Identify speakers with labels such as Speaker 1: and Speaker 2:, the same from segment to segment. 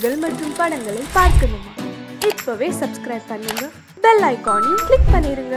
Speaker 1: நிகழ்ச்சிகள் மற்றும் படங்களை பார்க்கணுமா? இப்பவே சப்ஸ்கிரைப் பண்ணுங்க, பெல் ஐகானையும் கிளிக் பண்ணிருங்க.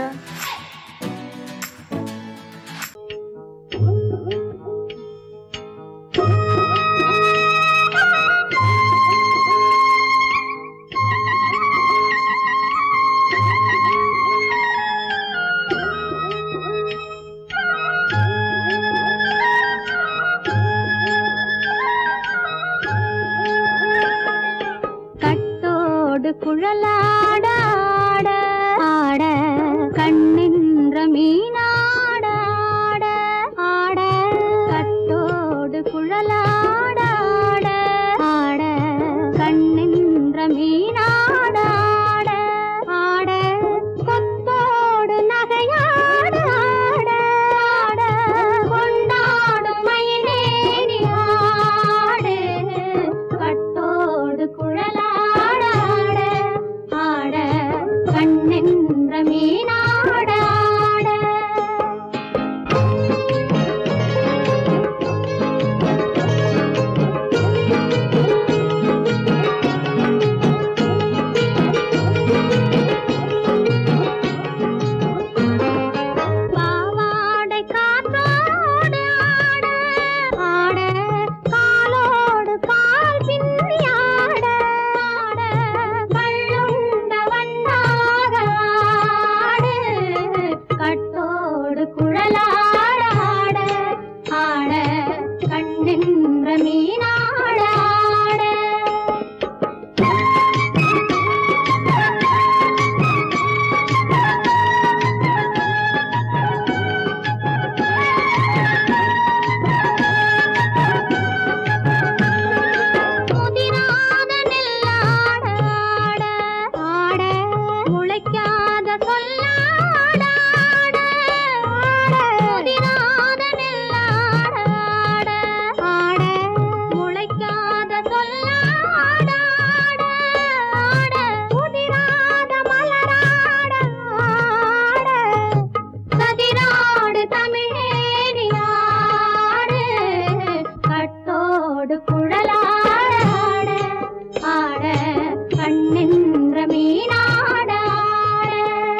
Speaker 2: குழலாட ஆட ஆட கண்ணின்ற மீனாட ஆட ஆட கட்டோடு குழலாட ஆட ஆட கண்ணின்ற மீனாட ஆட ஆட கொத்தோடு நகையாட ஆட ஆட கொண்டாடு மயிலேறி ஆடு கட்டோடு குழலாட கண்ணென்ற மீனாட ஆட பாவாடை காற்றோடு ஆட ஆட காலோடு கால் பின்னி ஆட ஆட கள்ளுண்ட வண்ணாக ஆடு கட்டோடு குழலாட ஆட ஆட கண்ணென்ற மீனாட ஆட முதிராத நெல்லாட ஆட ஆட முளைக்காத சொல்லாட ஆட ஆட முதிராத நெல்லாட ஆட ஆட முளைக்காத சொல்லாட ஆட ஆட முதிராத மலராட ஆட சதிராடு தமிழேறி ஆடு கட்டோடு குழலாட ஆட ஆட கண்ணென்ற மீனாட ஆட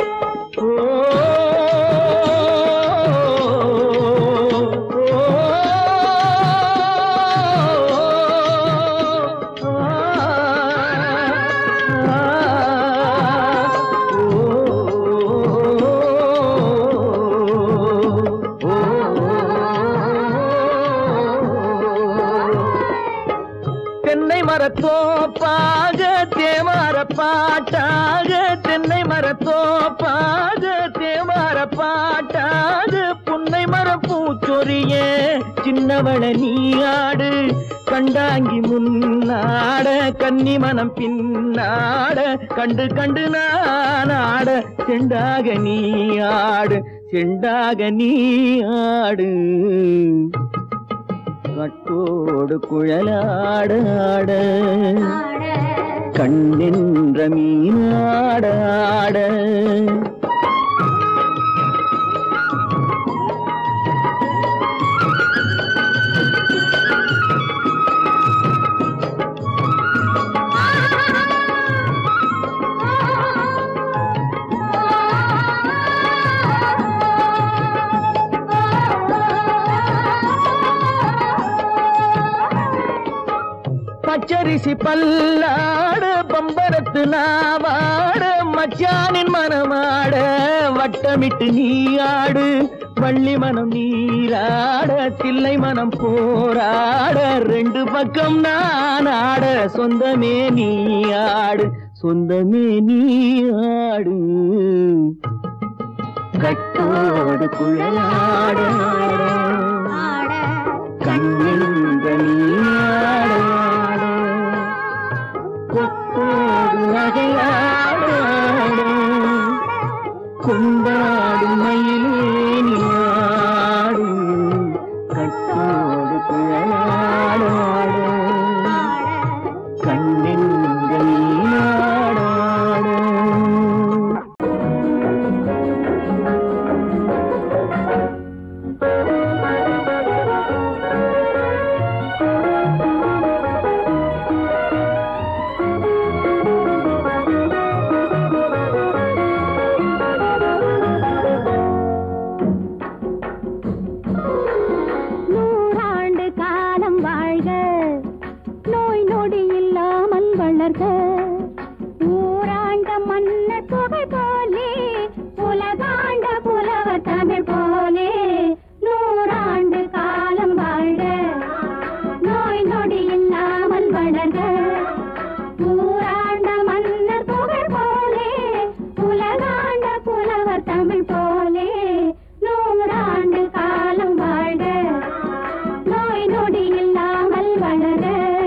Speaker 3: தென்னை மரத்தோப்பாக தேமார பாட்டாக தென்னை மரத்தோப்பாக தேமார பாட்டாக புன்னை மரப்பூச்சொரிய சின்னவள நீயாடு கண்டாங்கி முன்னாட கன்னி மனம் பின்னாட கண்டு கண்டு நானாட செண்டாக நீயாடு செண்டாக நீயாடு கட்டோடு குழலாட ஆட கண்ணின்ற மீனாட ஆட பச்சரிசி பல்லாட பம்பரத்து நாவாட மச்சானின் மனமாட வட்டமிட்டு நீயாடு வள்ளி மனம் நீராட தில்லை மனம் போராட ரெண்டு பக்கம் நான் ஆட சொந்தமே நீயாடு சொந்தமே நீயாடு கட்டோடு குழலாட கண்ணின்ற நீயாட கொத்தோடு நகையாட கொண்டாடு மயிலேனி ஆடு கட்டோடு குழலாட கண்ணின்ற நீயாட
Speaker 2: நொடி இல்லாமல் வளர்க ஊராண்ட மன்னர் புகழ் போலே உலகாண்ட புலவர் தமிழ் போலே நூறாண்டு காலம் வாழ்க நோய் நொடி இல்லாமல் வளர்க ஊராண்ட மன்னர் புகழ் போலே உலகாண்ட புலவர் தமிழ் போலே நூறாண்டு காலம் வாழ்க நோய் நொடி இல்லாமல் வளர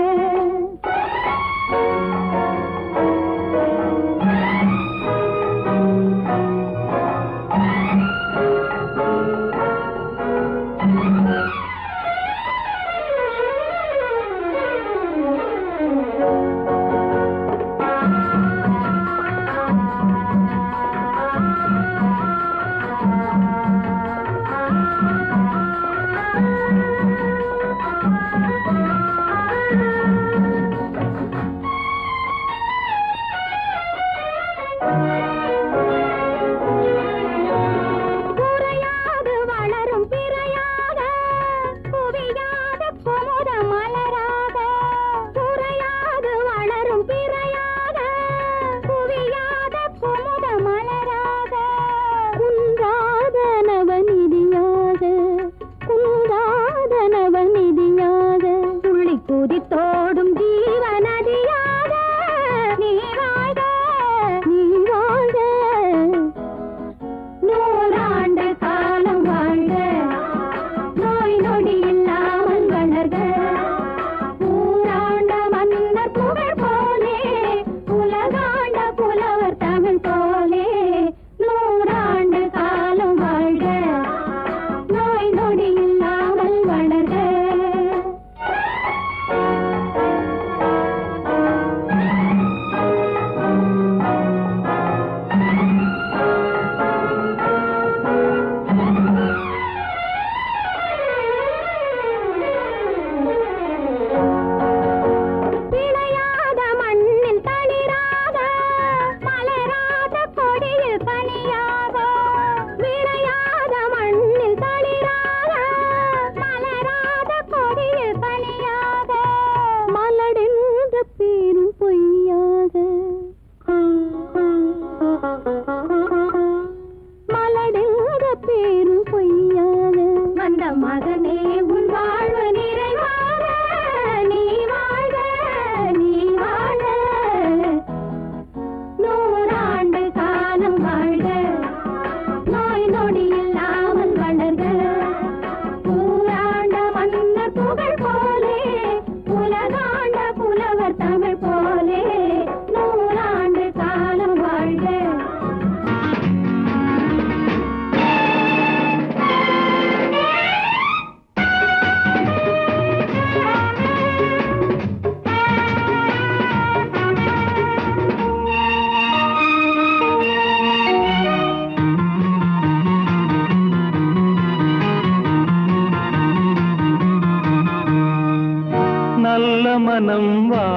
Speaker 3: மனம்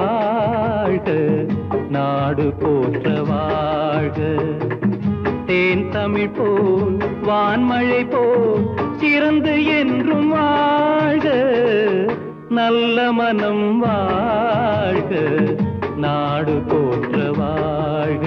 Speaker 3: வாழ்க நாடு போற்ற வாழ்க தேன் தமிழ் போல் வான்மழை போல் சிறந்து என்றும் வாழ்க நல்ல மனம் வாழ்க நாடு போற்ற வாழ்க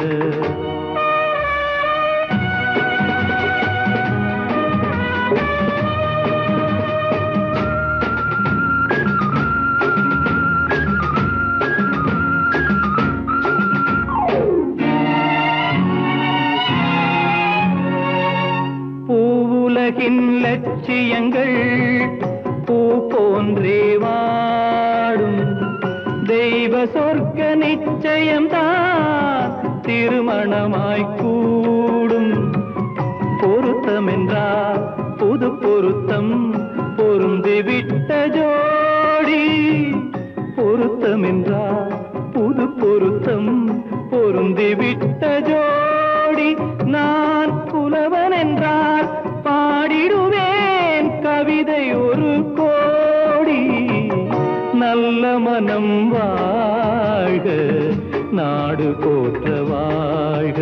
Speaker 3: லட்சியங்கள் பூ போன்றே வாடும் தெய்வ சொர்க்க நிச்சயம்தான் திருமணமாய் கூடும் பொருத்தமென்றால் புது பொருத்தம் பொருந்திவிட்ட ஜோடி பொருத்தமென்றால் புது பொருத்தம் பொருந்திவிட்ட ஜோடி நான் புலவன் என்றால் பாடிடுவேன் கவிதை ஒரு கோடி நல்ல மனம் வாழ்க நாடு போற்ற வாழ்க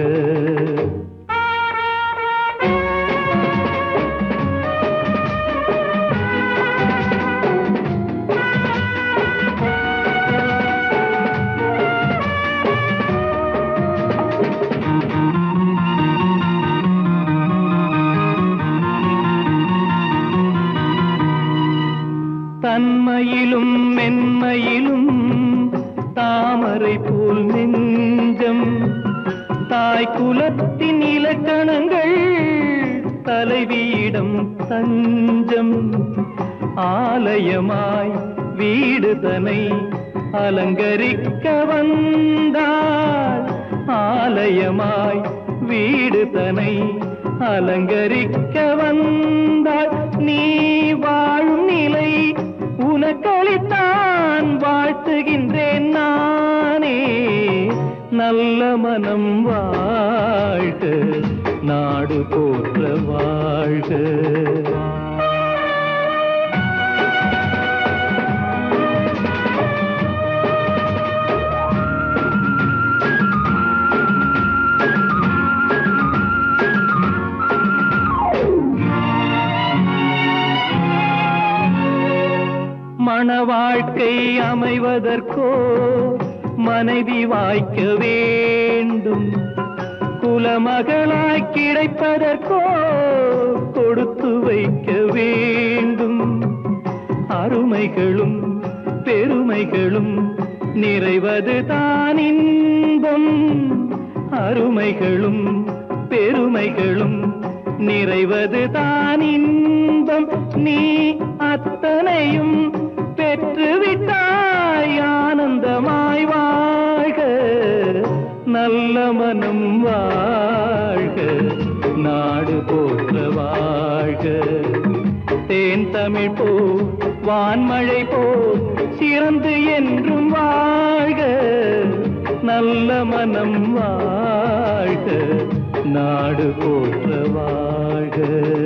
Speaker 3: தாமரை போல் நெஞ்சம் தாய் குலத்தின் இலக்கணங்கள் தலைவியிடம் தஞ்சம் ஆலயமாய் வீடுதனை அலங்கரிக்க வந்தாள் ஆலயமாய் வீடுதனை அலங்கரிக்க வந்தாள் நீ வாழும் நிலை உனக்களித்தான் வாழ்த்துகின்றேன் நானே நல்ல மனம் வாழ்க நாடு போற்ற வாழ்க மண வாழ்க்கை அமைவதற்கோ மனைவி வாய்க்க வேண்டும் குலமகளாய் கிடைப்பதற்கோ கொடுத்து வைக்க வேண்டும் அருமைகளும் பெருமைகளும் நிறைவது தான் இன்பம் அருமைகளும் பெருமைகளும் நிறைவது தான் இன்பம் நீ அத்தனையும் பெற்றுவிட்டாய் ஆனந்தமாய் வாழ்க நல்ல மனம் வாழ்க நாடு போற்ற வாழ்க தேன் தமிழ் போ வான்மழை போ சிறந்து என்றும் வாழ்க நல்ல மனம் வாழ்க நாடு போற்ற வாழ்க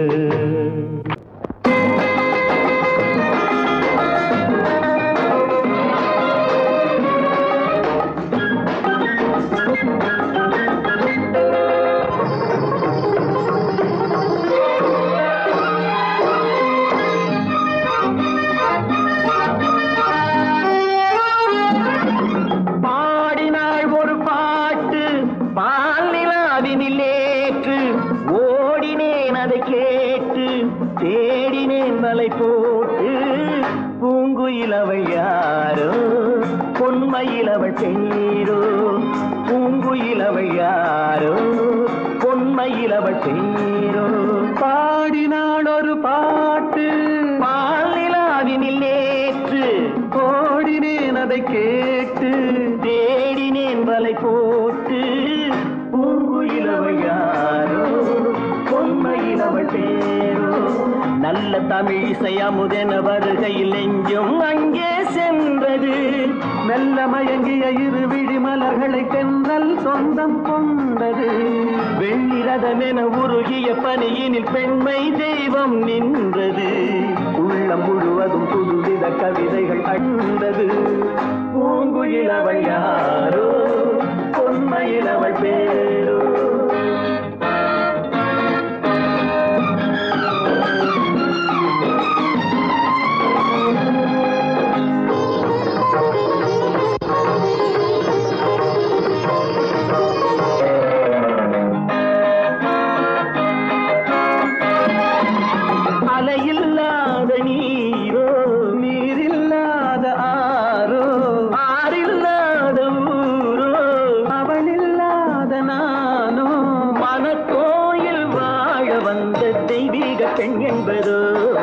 Speaker 3: போட்டு பூங்குயிலவள் யாரோ பொன்மயிலவள் பேரோ பூங்குயிலவள் யாரோ பொன்மயிலவள் பேரோ பாடினாள் ஒரு பாட்டு பாலிலாவினில் நேற்று ஓடினேன் அதை கேட்டு தேடினேன் வலை போட்டு பூங்குயிலவள் யாரோ பொன்மயிலவள் பேரோ நல்ல தமிழ் இசை அமுதென வருகையில் நெஞ்சும் அங்கே சென்றது மெல்ல மயங்கிய இரு விழி மலர்களை தென்றல் சொந்தம் கொண்டது வெள்ளிரதமென உருகிய பனியினில் பெண்மை தெய்வம் நின்றது உள்ளம் முழுவதும் புதுவித கவிதைகள் அண்டது பூங்குயிலவள் யாரோ பொன்மயிலவள் பேரோ அலையில்லாத நீரோ நீரில்லாத ஆரோ ஆறில்லாத ஊரோ அவளில்லாத நானோ மனக்கோயில் வாழ வந்த தெய்வீக பெண் என்பதோ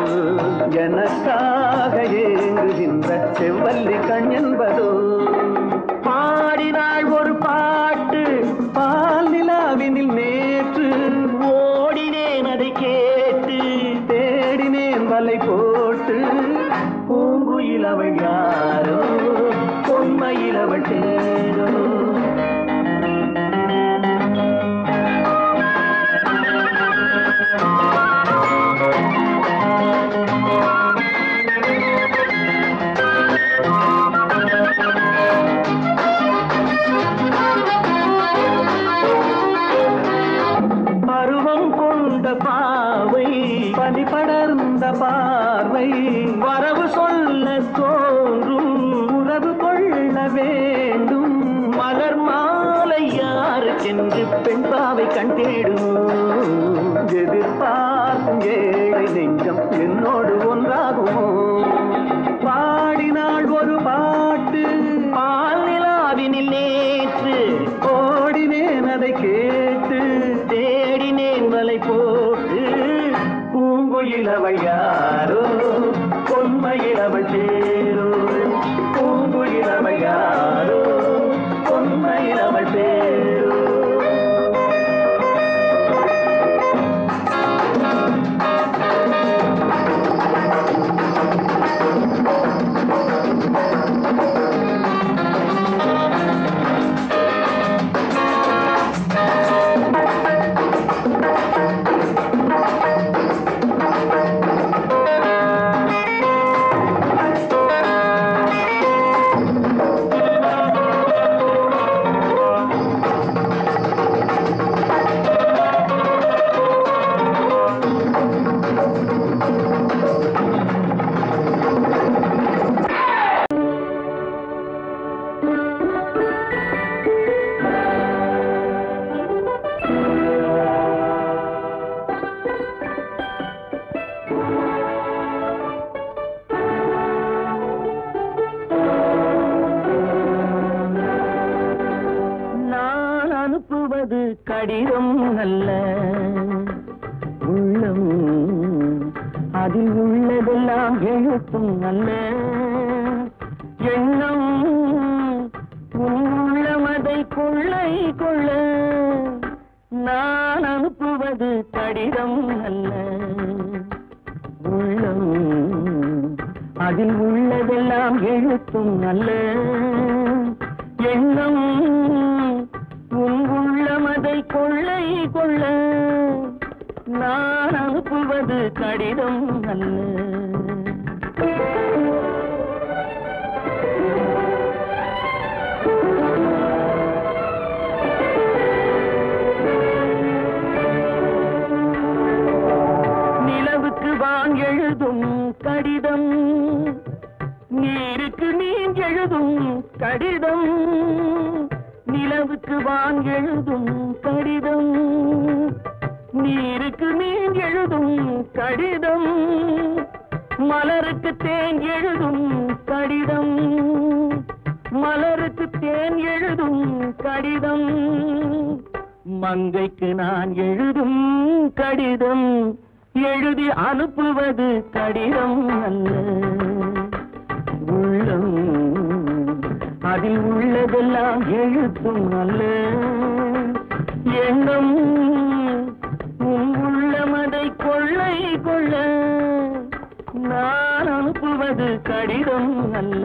Speaker 3: எனக்காக ஏங்குகின்ற செவ்வல்லி கண் என்பதோ பாடினாள் ஒரு பாட்டு பால் நிலாவினில் நேற்று ஓடினேன் அதை கேட்டு தேடினேன் வலை போட்டு பூங்குயிலவள் யாரோ பொன்மயிலவள் பேரோ பருவம் கொண்ட பாவை பனி படர்ந்த பார்வை வரவு சொல்ல தோன்றும் உறவு கொள்ள வேண்டும் மலர் மாலை யாருக்கென்று பெண் பாவை கண் தேடும் எதிர்பார்க்கும் ஏழை நெஞ்சம் என்னோடு ஒன்றாகுமோ பாடினாள் ஒரு பாட்டு பால் நிலாவினில் பூங்குயிலவள் யாரோ பொன்மையிலவள் சேரோ பூங்குயிலவள் யாரோ பொன்மையிலவள் சேரோ கடிதம் அல்ல உள்ளம் அதில் உள்ளதெல்லாம் எழுத்தும் அல்ல எண்ணம் உள்ளமதை கொள்ளை கொள்ள நான் அனுப்புவது கடிதம் அல்ல உள்ளம் அதில் உள்ளதெல்லாம் எழுத்தும் அல்ல எண்ணம் உள்ளமதை கொள்ளை கொள்ள நான் அனுப்புவது கடிதம் அல்ல நிலவுக்கு வான் எழுதும் கடிதம் நீருக்கு நீர் எழுதும் கடிதம் நிலவுக்கு வான் எழுதும் கடிதம் நீருக்கு நீர் எழுதும் கடிதம் மலருக்கு தேன் எழுதும் கடிதம் மலருக்கு தேன் எழுதும் கடிதம் மங்கைக்கு நான் எழுதும் கடிதம் எழுதி அனுப்புவது கடிதம் அல்ல உள்ளம் அதில் உள்ளதெல்லாம் எழுத்தும் அல்ல எண்ணம் உள்ளமதை கொள்ளை கொள்ள நான் அனுப்புவது கடிதம் அல்ல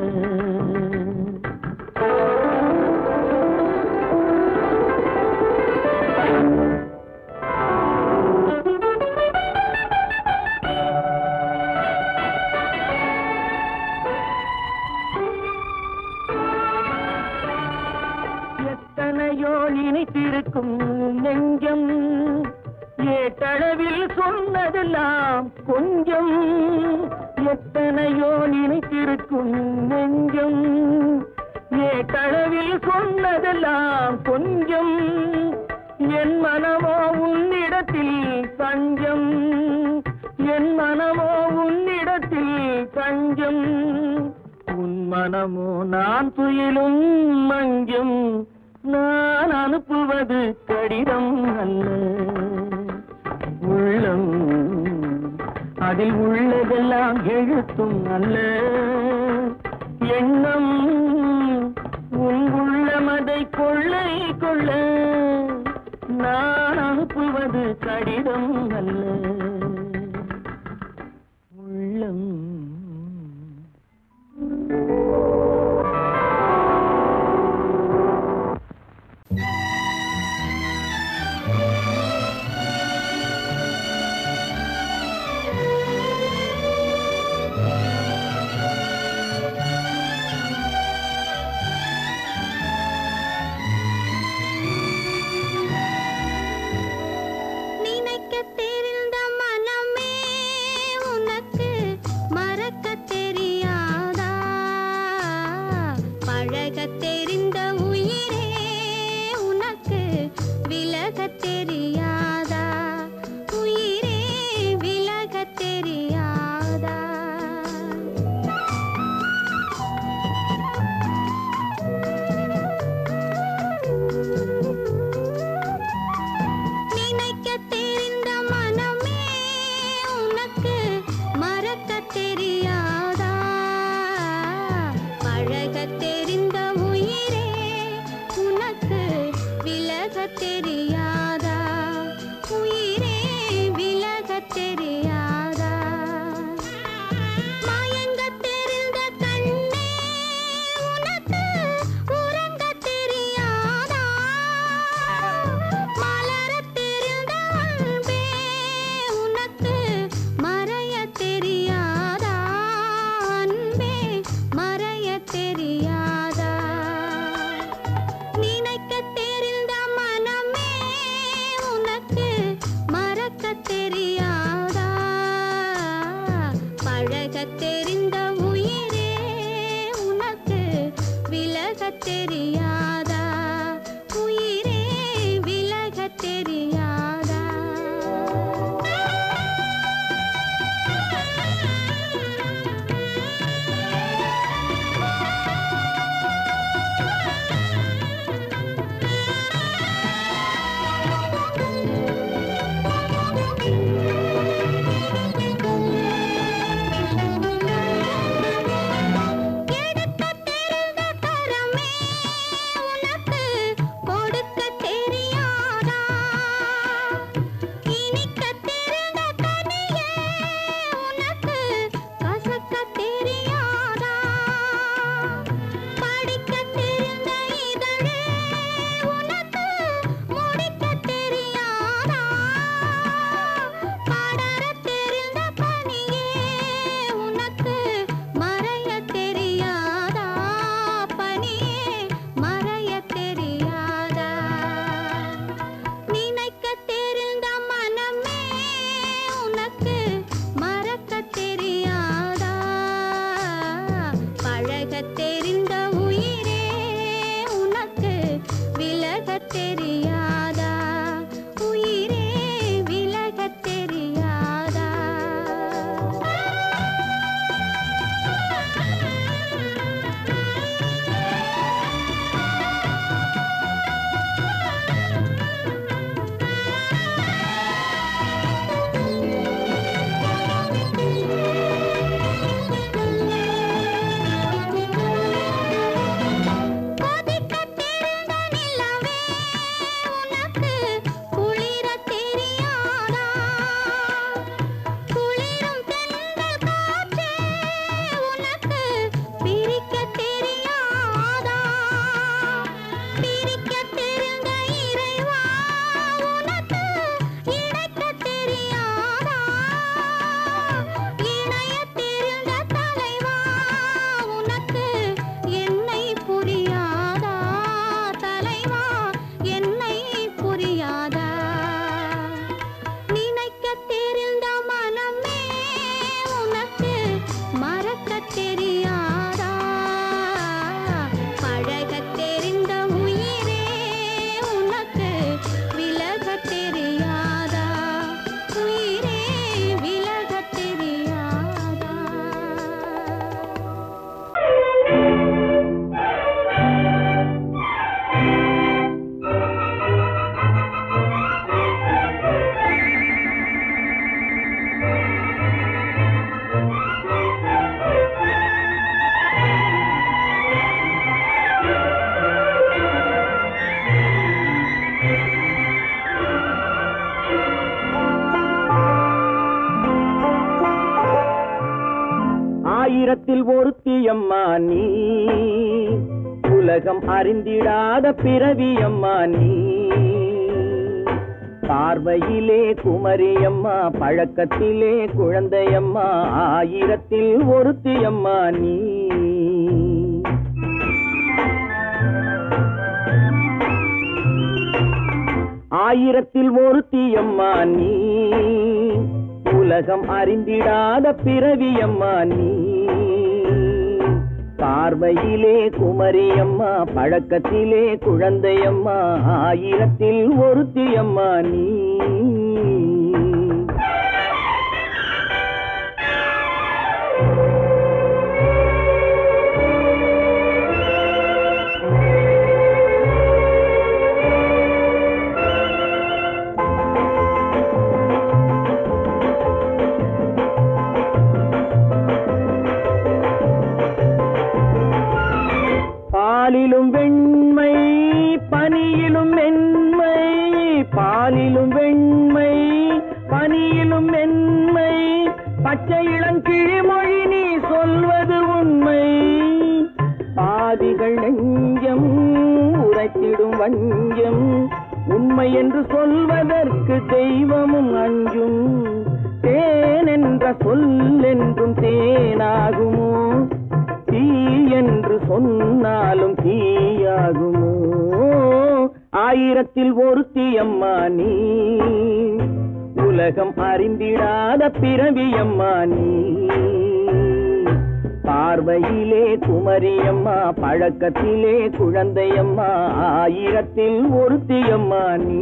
Speaker 3: நினைத்திருக்கும் நெஞ்சம் ஏட்டளவில் சொன்னதெல்லாம் கொஞ்சம் எத்தனையோ நினைத்திருக்கும் நெஞ்சம் ஏட்டளவில் சொன்னதெல்லாம் கொஞ்சம் என் மனமோ உன்னிடத்தில் தஞ்சம் என் மனமோ உன்னிடத்தில் தஞ்சம் உன் மனமோ நான் துயிலும் மஞ்சம் நான் அனுப்புவது கடிதம் அல்ல உள்ளம் அதில் உள்ளதெல்லாம் எழுத்தும் அல்ல எண்ணம் உன் உள்ளமதை கொள்ளை கொள்ள நான் அனுப்புவது கடிதம் அல்ல உள்ளம்
Speaker 2: தெரியாதா உயிரே விலகத் தெரியாதா
Speaker 3: ஆயிரத்தில் ஒருத்தியம்மா நீ உலகம் அறிந்திடாத பிறவியம்மா நீ பார்வையிலே குமரியம்மா பழக்கத்திலே குழந்தையம்மா ஆயிரத்தில் ஒருத்தியம்மா நீ ஆயிரத்தில் ஒருத்தியம்மா நீ உலகம் அறிந்திடாத பிறவியம்மா நீ பார்வையிலே குமரியம்மா பழக்கத்திலே குழந்தையம்மா ஆயிரத்தில் ஒருத்தியம்மா நீ பாலிலும் வெண்மை பனியிலும் மென்மை பாலிலும் வெண்மை பனியிலும் மென்மை பச்சை இளங்கிழிமொழி நீ சொல்வது உண்மை பாதிகள் நெஞ்சம் உரைத்திடும் வஞ்சம் உண்மை என்று சொல்வதற்கு தெய்வமும் அஞ்சும் தேன் என்ற சொல் என்றும் தேனாகுமோ தீ என்று சொன்னாலும் தீயாகுமோ ஆயிரத்தில் ஒருத்தியம்மா நீ உலகம் அறிந்திடாத பிறவியம்மா நீ பார்வையிலே குமரியம்மா, பழக்கத்திலே குழந்தையம்மா, ஆயிரத்தில் ஒருத்தியம்மா நீ.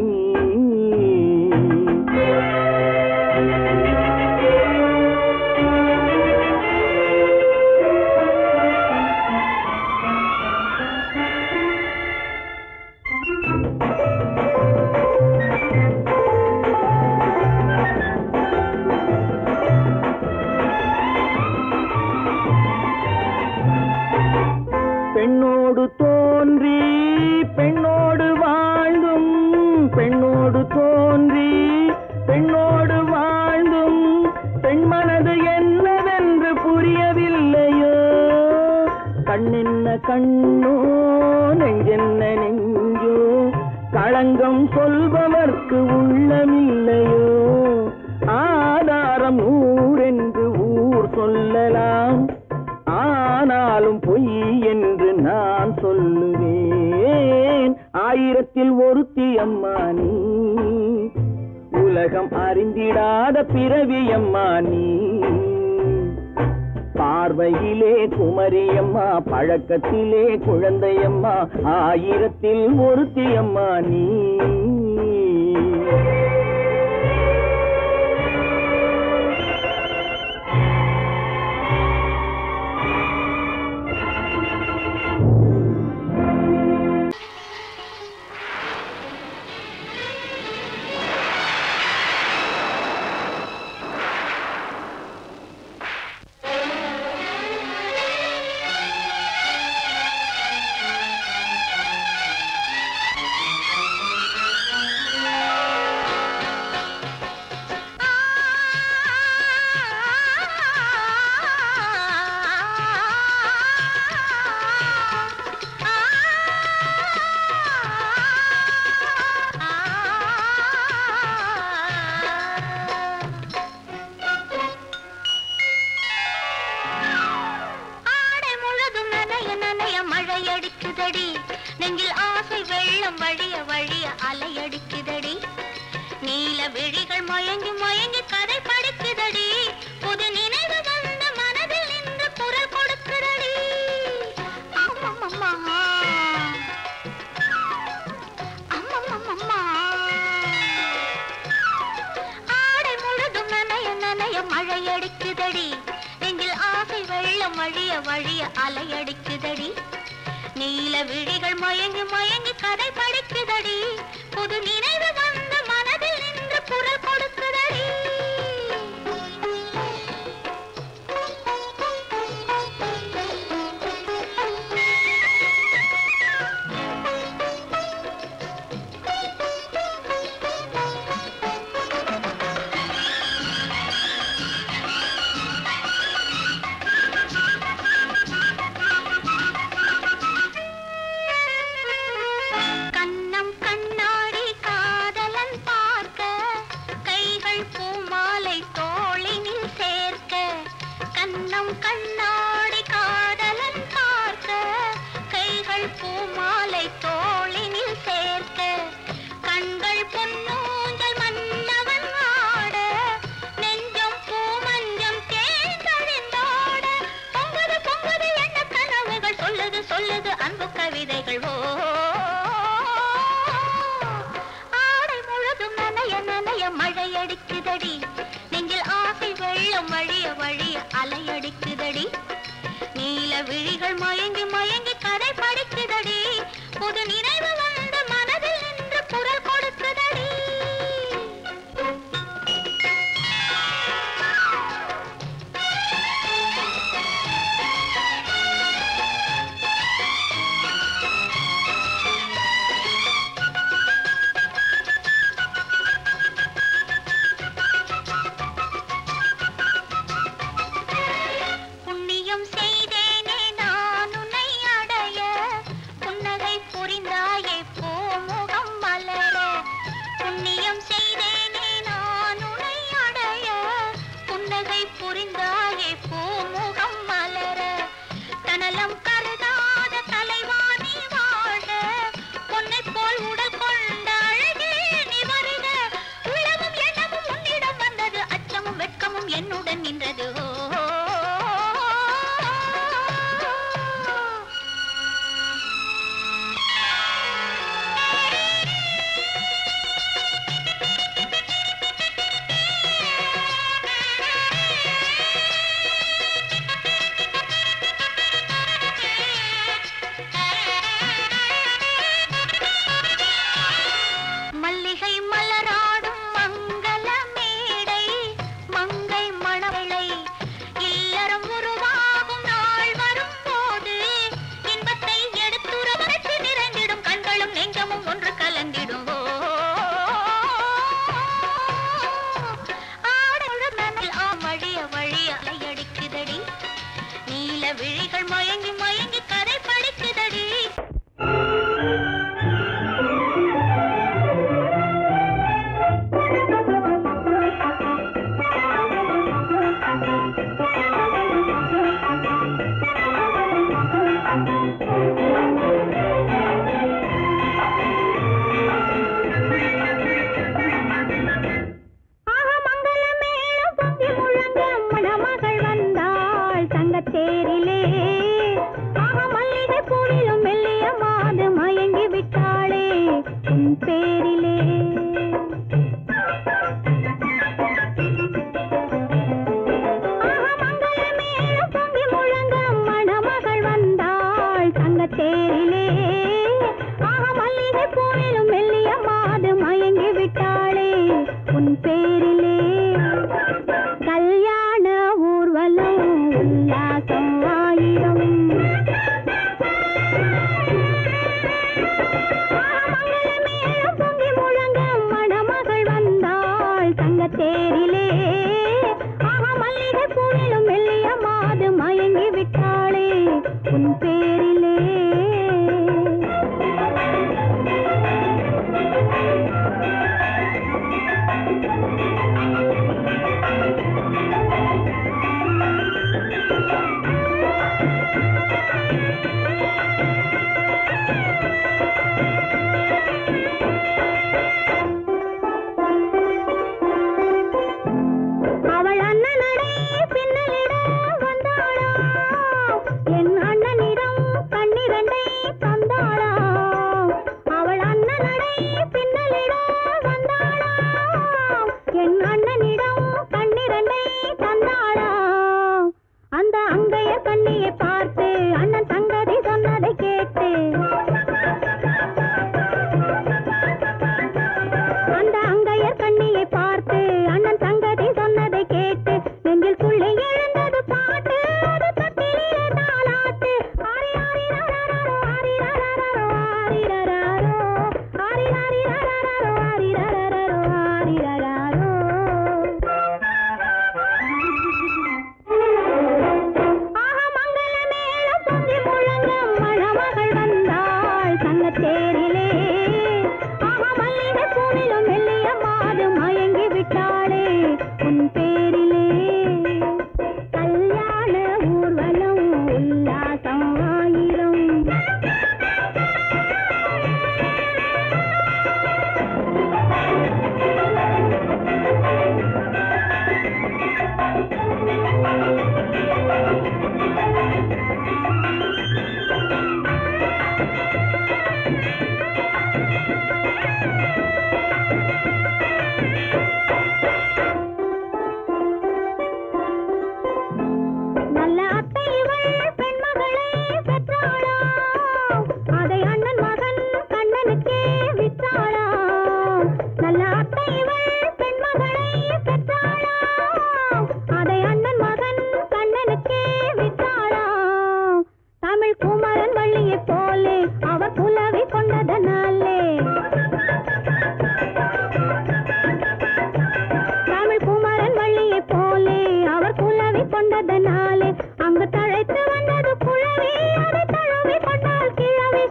Speaker 3: பெண்ணோடு தோன்றி பெண்ணோடு வாழ்ந்தும், பெண்ணோடு தோன்றி பெண்ணோடு வாழ்ந்தும், பெண்மனது என்னவென்று புரியவில்லையோ. கண்ணென்ன கண்ணோ, நெஞ்சென்ன நெஞ்சோ, களங்கம் சொல்பவர்க்கு உள்ளமில்லையோ. ஆதாரம் ஊரென்று ஊர் சொல்லலாம், ஆனாலும் பொய் என்று நான் சொல்லுவேன். ஆயிரத்தில் ஒருத்தி அம்மா நீ, உலகம் அறிந்திடாத பிறவி அம்மா நீ. பார்வையிலே குமரியம்மா, பழக்கத்திலே குழந்தையம்மா, ஆயிரத்தில் ஒருத்தி அம்மா நீ.
Speaker 2: நெஞ்சில் ஆசை வெள்ளம் வழிய வழிய அலையடிக்குதடி. நீல விழிகள் மயங்கி மயங்கி கதை படிக்குதடி. புது நினைவு வந்த மனதில் நின்று குரல் கொடுக்குதடி. அம்மம்மம்மா அம்மம்மம்மா, ஆடை முழுதும் நனைய நனைய மழையடிக்குதடி. நெஞ்சில் ஆசை வெள்ளம் வழிய வழிய அலையடிக்குதடி. நீல விழிகள் மயங்கி மயங்கி கதை படிக்குதடி. புது நினைவு வந்த மனதில் நின்று குரல் கொடுக்குதடி. கண்ணாடி காதலன் பார்க்க, கைகள் பூமாலை தோளினில் சேர்க்க, கண்கள் பொன்னூஞ்சல் மன்னவன் ஆட, நெஞ்சம் பூமஞ்சம் தேர்ந்தெழுந்தாட. பொங்குது பொங்குது என்ன கனவுகள், சொல்லுது சொல்லுது அன்பு கவிதைகள். ஓ ஆடை முழுதும் நனைய நனைய மழையடிக்குதடி. நெஞ்சில் ஆசை வெள்ளம் வழிய வழிய அலையடிக்குதடி. நீல விழிகள் மயங்கி மயங்கி கதை படிக்குதடி. புது நினைவு வந்த மனதில் நின்று குரல் கொடுக்குதடி. புண்ணியம் செய்தேனே நான் உன்னை அடைய, புன்னகை பேரிலே. மங்களமேளம் பொங்கி முழங்க மணமகள் வந்தாள் தங்கத்தேரிலே. மல்லிகை பூவிலும் மெல்லிய மாது மயங்கி விட்டாளே உன் பேரிலே. கல்யாண ஊர்வலம் உல்லாசம் ஆயிரம். மங்களமேளம் பொங்கி முழங்க மணமகள் வந்தாள் தங்கத்தேரிலே. மல்லிகை பூவிலும் மெல்லிய மாது மயங்கி விட்டாளே உன் பேரிலே. அவள் அண்ணனடை பின்னலிட வந்தாளா, என் அண்ணனிடம் கண்ணிரண்டை தந்தாளா. அவள் அண்ணனடை பின்னலிட வந்தாளா, என் அண்ணனிடம் கண்ணிரண்டை தந்தாளா. அந்த அங்கைய கண்ணியை பார்த்து அண்ணன் சங்கதி சொன்னதை கேட்டு, அந்த அங்கையர் கண்ணியை பார்த்து அண்ணன் சங்கதி சொன்னதை கேட்டு நெஞ்சில் துள்ளி எழுந்தது பாட்டு. அது தட்டிலே தாலாட்டு. ஆரி ஆரி ரரரரோ ஆரி ரரரரோ ஆரி ரரரோ ஆரி ஆரி ரரரரோ ஆரி ரரரரோ ஆரி ரரரோ. மங்களமேளம் பொங்கி முழங்க மணமகள் வந்தாள் தங்கத்தேரிலே. மல்லிகை பூவிலும் மெல்லிய மாது மயங்கி விட்டாளே உன் பேரிலே. கல்யாண ஊர்வலம் உல்லாசம் ஆயிரம். நல்ல அத்தை இவள் பெண்மகளை பெற்றாளா, அதை அண்ணன் மகன் கண்ணனுக்கே விற்றாளா. நல்ல அத்தை இவள் பெண்மகளை பெற்றாளா, அதை அண்ணன் மகன் கண்ணனுக்கே விற்றாளா. தமிழ் குமரன் வள்ளியை போலே அவர் புலவி கொண்டதனாலே, தமிழ் குமரன் வள்ளியை போலே அவர் குலவி கொண்டதனாலே அங்கு தழைத்து வந்தது குழவி. அதை தழுவி கொண்டால் கிழவி.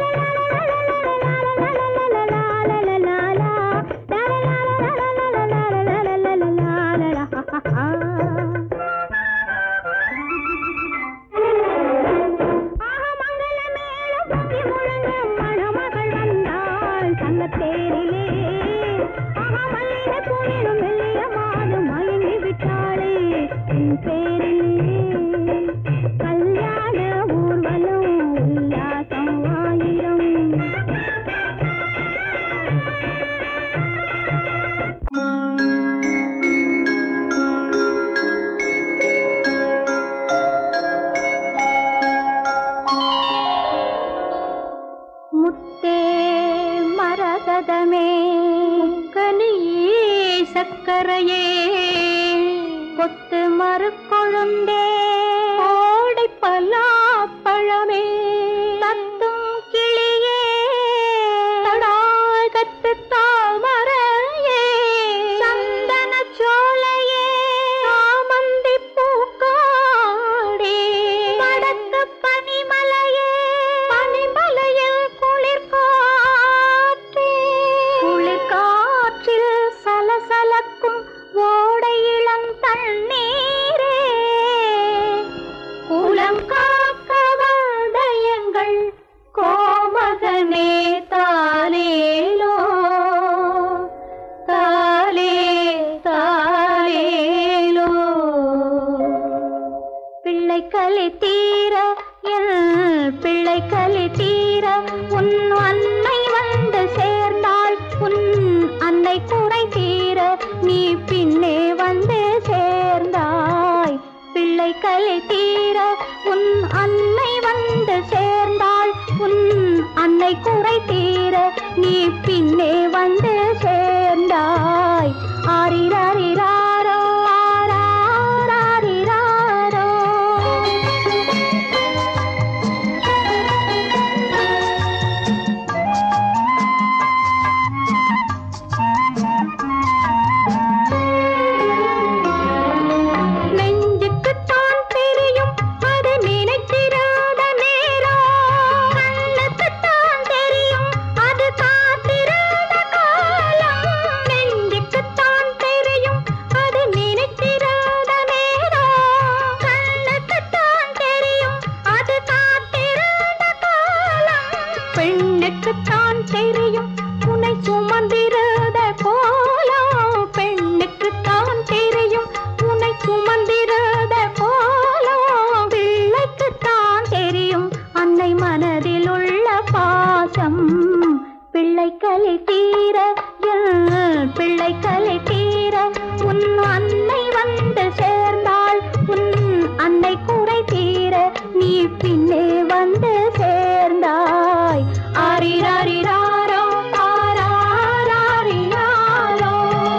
Speaker 2: மங்களமேளம் பொங்கி முழங்க மணமகள் வந்தாள் தங்கத்தேரிலே. மல்லிகை பூவிலும் மெல்லிய மாது மயங்கி விட்டாளே உன் பேரிலே. கல்யாண ஊர்வலம் உல்லாசம் ஆயிரம். முத்தே மரகதமே கனியே சக்கரையே கொத்து மறுக்கொழுந்தே கோடை பலாப்பழமே தத்தும் கிளியே தடாகத்து தாமரையே சந்தன சோலையே சாமந்தி பூக்காடே மடத்து பனிமலையே பனிமலையில் குளிர்காற்றே குளிர்காற்றில் சலசலக்கும் ஓடை இளம் தண்ணீரே பிள்ளை கலை தீர உன் அன்னை வந்து சேர்ந்தாள். உன் அன்னை குறை தீர நீ பின்னே வந்து சேர்ந்தாய். ஆரிராரிராரோ ஆராரிராரோ. நெஞ்சுக்குத்தான் தெரியும் அது நினைத்திராத நேரம். கண்ணுக்குத்தான் தெரியும் அது காத்திராத காலம். நெஞ்சுக்குத்தான் தெரியும் அது நினைத்திராத நேரம். கண்ணுக்குத்தான் தெரியும் அது காத்திராத காலம். பெண்ணுக்குத்தான் தெரியும் உன்னை சுமந்திராத கோலம். பெண்ணுக்குத்தான் தெரியும் உன்னை சுமந்திராத கோலம். பிள்ளைக்குத்தான் தெரியும் அன்னை மனதில் உள்ள பாசம். பிள்ளை கலை தீர பிள்ளை கலை தீர உன் அன்னை வந்து சேர்ந்தாள். உன் அன்னை குறை தீர நீ பின்னே வந்து சேர்ந்தாய். ஆரிராரிராரோ ஆராரிராரோ.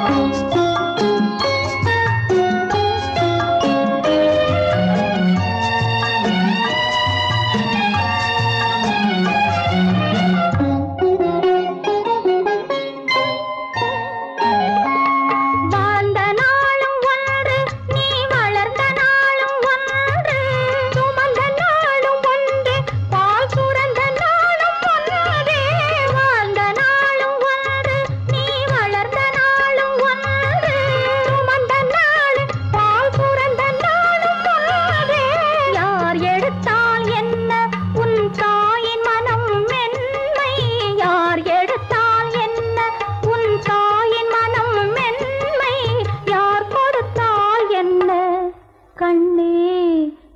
Speaker 2: வாழ்ந்த நாளும் ஒன்று நீ வளர்ந்த நாளும் ஒன்று. சுமந்த நாளும் ஒன்று பால் சுரந்த நாளும் ஒன்று. வாழ்ந்த நாளும் ஒன்று நீ வளர்ந்த நாளும் ஒன்று. சுமந்த நாள் பால் சுரந்த நாளும் ஒன்று. யார் எடுத்தால் என்ன உன் தாயின் மனம் மென்மை. யார் எடுத்தால் என்ன உன் தாயின் மனம் மென்மை. யார் கொடுத்தால் என்ன கண்ணே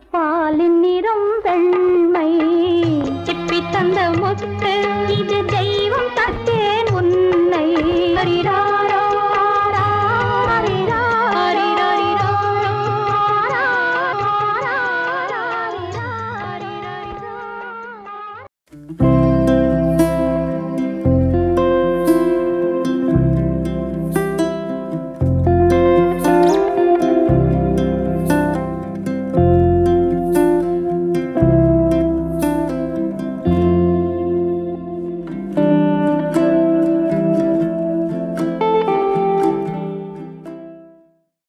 Speaker 2: பாலின் நிறம் வெண்மை. சிப்பி தந்த முத்து இது